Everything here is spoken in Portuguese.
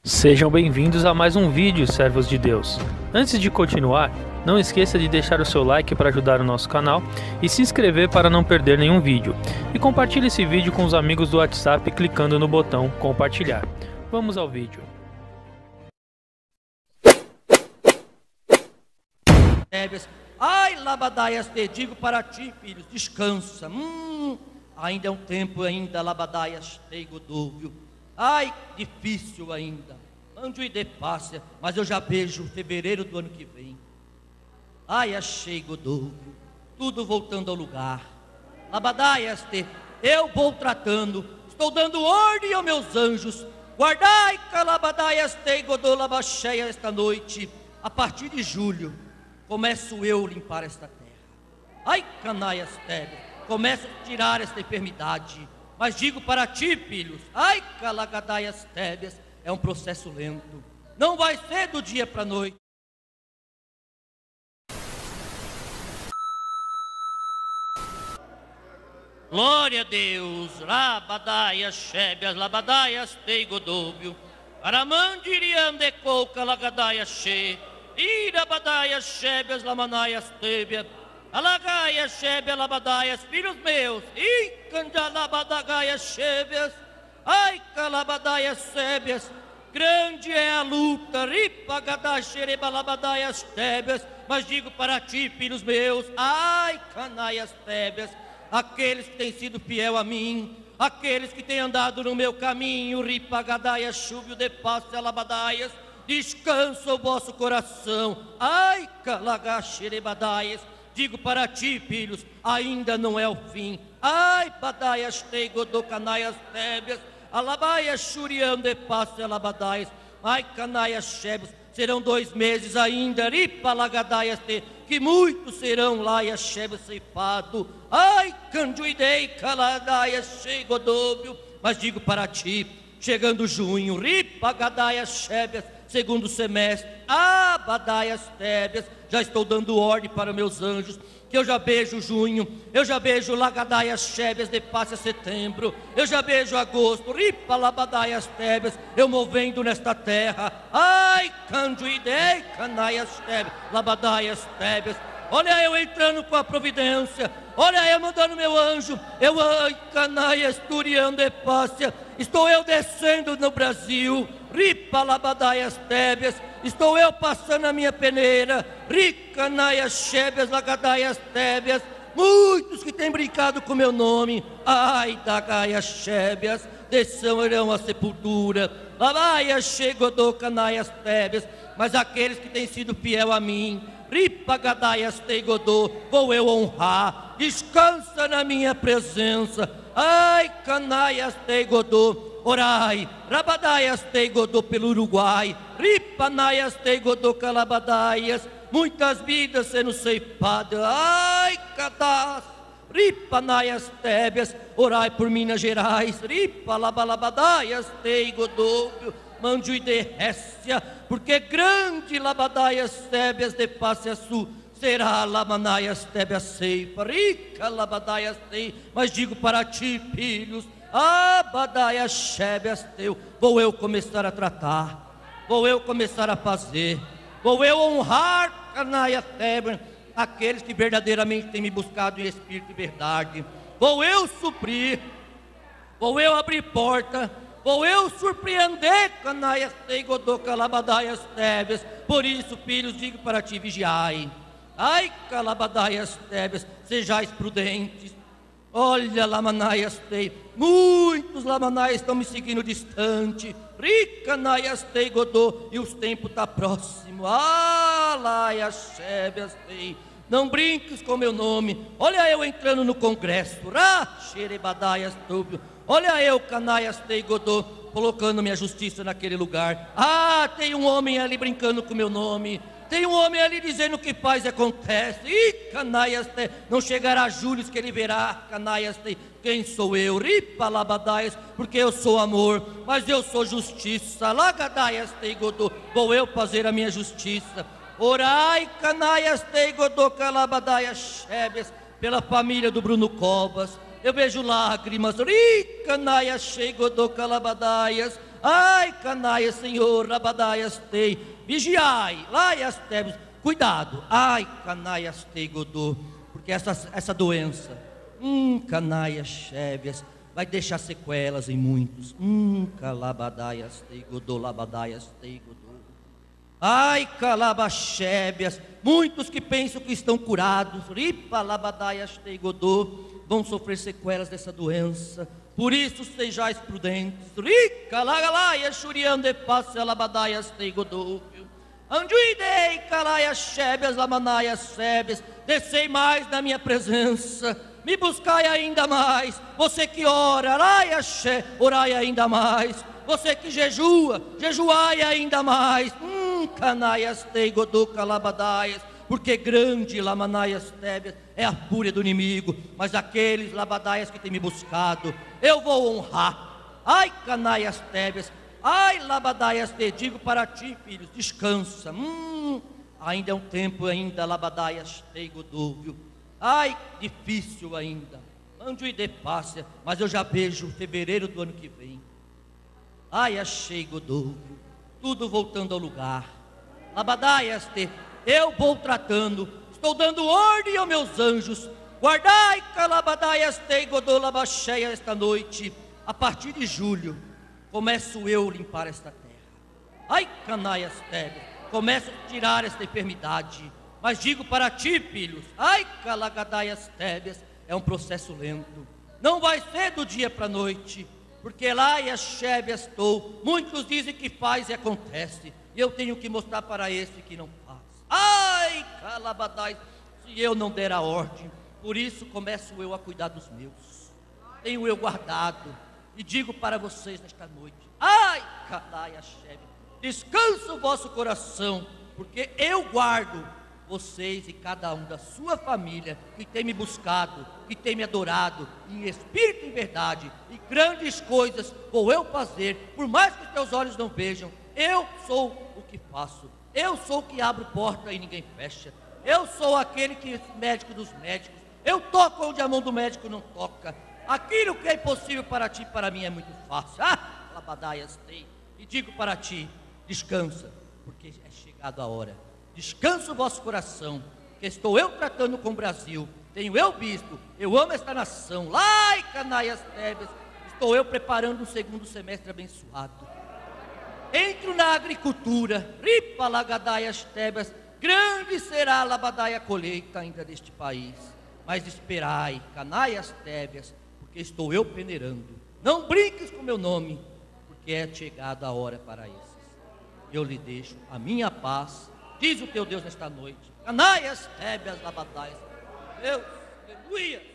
Sejam bem-vindos a mais um vídeo, servos de Deus. Antes de continuar, não esqueça de deixar o seu like para ajudar o nosso canal e se inscrever para não perder nenhum vídeo. E compartilhe esse vídeo com os amigos do WhatsApp clicando no botão compartilhar. Vamos ao vídeo. Ai, Labadaias, te digo para ti, filhos, descansa. Ainda é um tempo ainda, Labadaias, te Godovio. Ai, difícil ainda. Manjo e de pássia, mas eu já vejo fevereiro do ano que vem. Ai, achei Godovio, tudo voltando ao lugar. Labadaias, eu vou tratando, estou dando ordem aos meus anjos. Guardai, Calabadaias, te Godô, Labacheia, esta noite. A partir de julho, começo eu limpar esta terra. Ai, canaias, começo a tirar esta enfermidade. Mas digo para ti, filhos, ai, calagadaias tébias, é um processo lento. Não vai ser do dia para a noite. Glória a Deus, Labadaias, Chebias, Labadaias, Tei Godovio, Aramandiriam de Coca, Lagadaias, Che, Irabadaias, Chebias, Lamanaias, Tebia, Alagaias, Chebias, Labadaias, filhos meus, e Candalabadagaias, Chebias, ai, Calabadaias, Chebias, grande é a luta, Ripagadaias, Xerebalabadaias, Tebias, mas digo para ti, filhos meus, ai, Canaias, Tebias, aqueles que têm sido fiel a mim, aqueles que têm andado no meu caminho, Ripagadaias, Chúbio de Passe, Alabadaias, descansa o vosso coração, ai, Calagaxerebadaias, digo para ti, filhos, ainda não é o fim. Ai, badaias, teigodocanaias, tébias, alabaias, xuriam de passe, alabadaias, ai, canaias, chebias, serão 2 meses ainda, ripalagadaias, que muitos serão laias, chebias, ceifado, ai, canduidei, caladaias, cheigodóbio, mas digo para ti, chegando junho, ripagadaias, chebias, segundo semestre, abadaias, tébias, já estou dando ordem para meus anjos, que eu já vejo junho, eu já vejo lagadaias, chebias, de passe a setembro, eu já vejo agosto, ripa, labadaias, tébias, eu movendo nesta terra, ai, canduidei, canaias, tébias, labadaias, tébias, olha eu entrando com a providência, olha eu mandando meu anjo, eu, ai, canaias, turião de passe, estou eu descendo no Brasil, ripa, labadaias, tébias, estou eu passando a minha peneira, ricanaias, chebias, lagadaias, tébias, muitos que têm brincado com meu nome, ai, dagaias, chebias, descerão a sepultura, labaias, chegodocanaias, tébias, mas aqueles que têm sido fiel a mim, ripagadaias, teigodô, vou eu honrar, descansa na minha presença, ai, canaias, teigodô, orai, rabadaias, teigodô pelo Uruguai, ripanaias, teigodô, calabadaias, muitas vidas sendo ceifadas, ai, cadás, ripanaias, tébias, orai por Minas Gerais, ripalabalabadaias, teigodô, manjo e de Récia, porque grande labadaias, tébias, de face a sul, será lamanaias, tébias, ceifa, rica labadaias, tei, mas digo para ti, filhos, abadaias, chebias, teu, vou eu começar a tratar, vou eu começar a fazer, vou eu honrar, canaia, tebra, aqueles que verdadeiramente têm me buscado em espírito e verdade, vou eu suprir, vou eu abrir porta, vou eu surpreender, canaias, teigodô, calabadaias, tébias, por isso, filhos, digo para ti, vigiai, ai, calabadaias, tébias, sejais prudentes, olha, lamanaias, tei, muitos lamanaias estão me seguindo distante, ricanaias, tei, godô, e os tempos estão próximos, laias, chebias, tei, não brinques com meu nome, olha eu entrando no congresso, xerebadaias, túbio, olha eu, canaias, tei, godô, colocando minha justiça naquele lugar, tem um homem ali brincando com meu nome, tem um homem ali dizendo que faz e acontece. E canaias, não chegará Júlio que ele verá, canaias, quem sou eu? Ripa, labadaias, porque eu sou amor, mas eu sou justiça. Lagadaias, teigodô, vou eu fazer a minha justiça. Orai, canaias, teigodô, calabadaias, chebias, pela família do Bruno Covas. Eu vejo lágrimas, ricanaias, teigodô, calabadaias, Ai, canaia, Senhor, labadaias tei, vigiai, laias tebes, cuidado. Ai, canaias tei, Godô, porque essa doença, canaias chebias, vai deixar sequelas em muitos. Calabadaias tei, Godô, labadaias tei, Godô. Ai, calabachébias, muitos que pensam que estão curados, ripa, labadaias tei, Godô, vão sofrer sequelas dessa doença. Por isso sejais prudentes. Rica, lagalaias, churiande, passe, labadaias tei, Godô. Anduidei, calaias, chebias, lamanaias, sébias, descei mais na minha presença. Me buscai ainda mais. Você que ora, orai ainda mais. Você que jejua, jejuai ainda mais. Canaias tei, Godô, calabadaias, porque grande, lamanaias tébias, é a fúria do inimigo. Mas aqueles labadaias que têm me buscado, eu vou honrar. Ai, canaias tébias, ai, labadaias te digo para ti, filhos, descansa. Ainda é um tempo ainda, labadaias tei, Godô, viu? Ai, difícil ainda, ande e depácia, mas eu já vejo fevereiro do ano que vem. Ai, achei, Godô, tudo voltando ao lugar. Labadaias te, eu vou tratando, estou dando ordem aos meus anjos. Guardai, calabadaias te, Godô, labacheia, esta noite. A partir de julho, começo eu a limpar esta terra. Ai, canaias te, começo a tirar esta enfermidade. Mas digo para ti, filhos, ai, calagadaias tébias, é um processo lento. Não vai ser do dia para a noite, porque lá e as chebias estou. Muitos dizem que faz e acontece, e eu tenho que mostrar para esse que não faz. Ai, calabadaias, se eu não der a ordem, por isso começo eu a cuidar dos meus. Tenho eu guardado, e digo para vocês nesta noite, ai, calaias, chebias, descansa o vosso coração, porque eu guardo vocês e cada um da sua família que tem me buscado, que tem me adorado em espírito e em verdade, e grandes coisas vou eu fazer, por mais que os teus olhos não vejam. Eu sou o que faço, eu sou o que abro porta e ninguém fecha, eu sou aquele que é médico dos médicos, eu toco onde a mão do médico não toca. Aquilo que é impossível para ti, para mim é muito fácil. Labadaias tem, e digo para ti, descansa, porque é chegado a hora. Descansa o vosso coração, que estou eu tratando com o Brasil, tenho eu visto, eu amo esta nação. Lai, canaias tébias, estou eu preparando um segundo semestre abençoado. Entro na agricultura, ripa, lagadaias tébias, grande será a labadaia colheita ainda deste país. Mas esperai, canaias tébias, porque estou eu peneirando. Não brinques com meu nome, porque é chegada a hora para esses. Eu lhe deixo a minha paz, diz o teu Deus nesta noite. Canaias, tébias, labadaias. Deus, aleluia.